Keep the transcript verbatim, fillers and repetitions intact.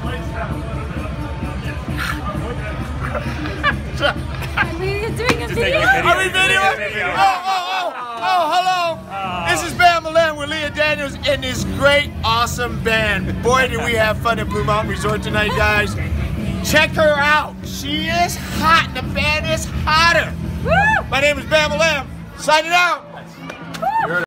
We're doing a video? Are we videoing? Oh, oh, oh, oh, hello. This is Bambalamb with Leah Daniels and this great, awesome band. Boy, did we have fun at Blue Mountain Resort tonight, guys. Check her out. She is hot, and the band is hotter. Woo! My name is Bambalamb. Signing out.